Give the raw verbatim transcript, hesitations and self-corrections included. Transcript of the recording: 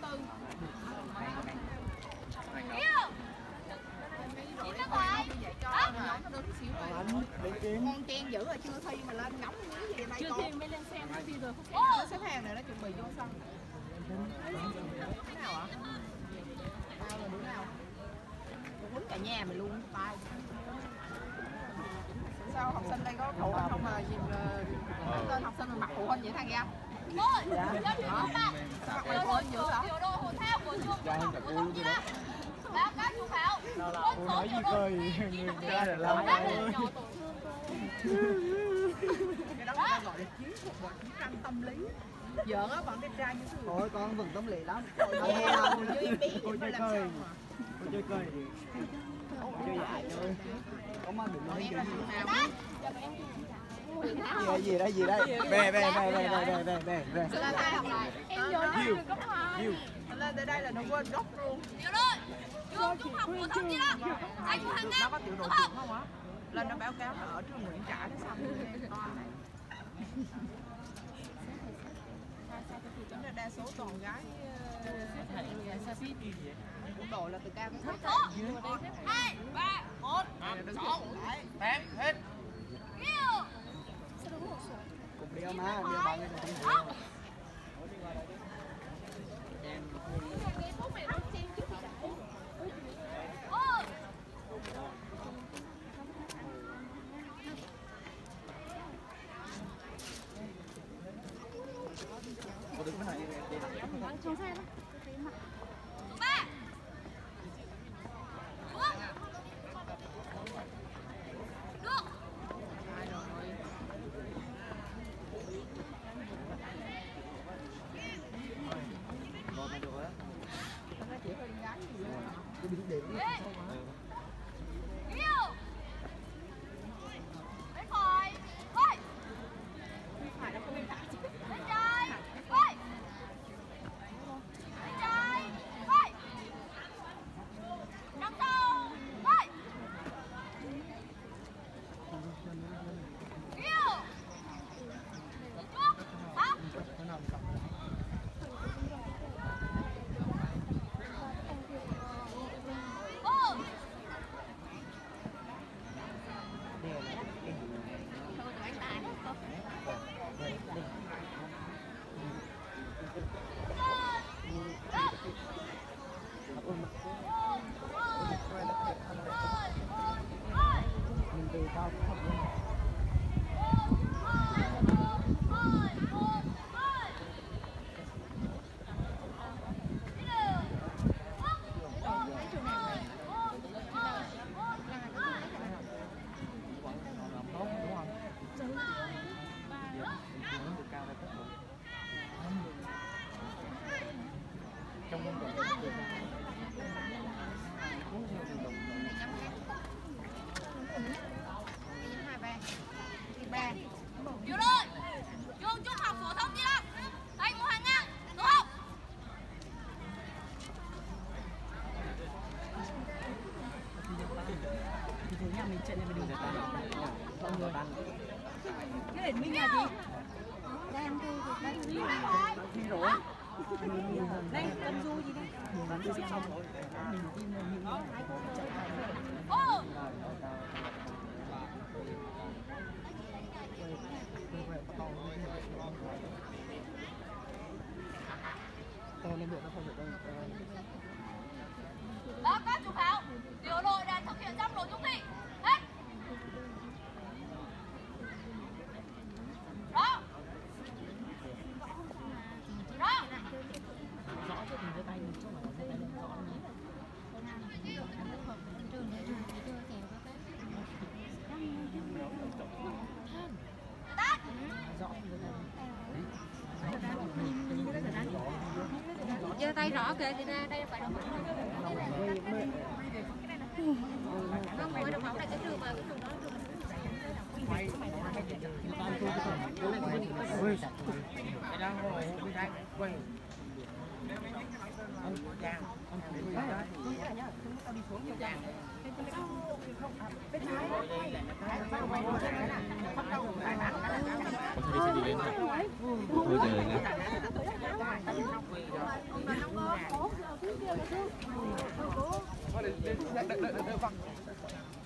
tư. Con chen giữ rồi chưa thi mà lên ngóng cái gì đây con. Chưa thi mới lên xem thi rồi. Nó xếp hàng này nó chuẩn bị vô sân. Đứa nào ạ? Tao là đứa nào? Tôi quýnh cả nhà mày luôn tao. Sao học sinh đây có phụ huynh không mà gì tên học sinh mà mặc phụ huynh vậy thằng em? Ôi, đó. Mặc phụ huynh dữ hả? Tiểu đội thể thao của trường trung học phổ thông Chi Lăng. Báo cáo chủ khảo. Quân số tiểu đội người ta là làm ơi. Cái đó người ta gọi là chiến thuật và chiến tranh tâm lý. Giỡn á bọn đẹp trai như thế. Thôi con vẫn tâm lý lắm. Cô chơi bí cô chơi cười. Cô chơi cười. Chơi dại thôi. Có mà đừng nói gì. Gì gì đây gì đây? Về về về về về về về về về. Là hai học lại. Em vô đây cấp hai. Lên tới đây là nó quên gốc luôn. Tiểu đội trường trung học phổ thông Chi Lăng. Anh Hoàng Nam. Nó có tiểu đội trường không á? Lên nó báo cáo là ở trường Nguyễn Trãi nó xong con này. Chính là đa số toàn gái cũng đồ là từ cao đến thấp. Một, hai, ba, một, sáu, tám, hết. Yêu. Cùng đeo má, đeo bao nhiêu cũng Số ba. Được. Rồi mà được rồi á. Nó chỉ hơi gái gì vậy? Cái đỉnh điểm Yêu. Lấy khỏi. Quay. Phải nó không bị thả chứ. Lấy trái. Quay. Lấy trái. Quay. Đằng sau. Quay. Yêu. Trước. Thắng. Ô. mình từ cao thấp lên. Tiểu đội trường trung học phổ thông Chi Lăng. Anh Hoàng Nam. Tổ học. Thì thế nhà mình trận này mình đừng có mọi người bán. Cái đèn minh là gì? Đang thi thì đang thi rồi. Đây, con du gì đây? Bán thi xong rồi. Mình tin là những hai cô chạy lại. Ô. To lên được nó không được đâu. Báo cáo chủ khảo. Tiểu đội đã thực hiện xong nội dung thi. Hết. Đó. Đó. Rõ cho mình đưa tay mình cho mà đưa tay lên rõ nhé. Trường này trường thì chưa kèo các Tắt. rõ như thế giơ tay rõ kìa, thì ra đây phải đồng bóng không phải đồng bóng này cái trường mà cái trường đó Cái đó ngồi bên đây quay. Anh Giang, anh phụ nữ đó thì tao đi xuống nhiều Giang. Bên trái. Sao quay qua đây nè. Bắt đầu lại nè. Thôi đi xe gì lên thôi. Thôi chờ lên. Đợi, đợi, đợi, đợi, đợi,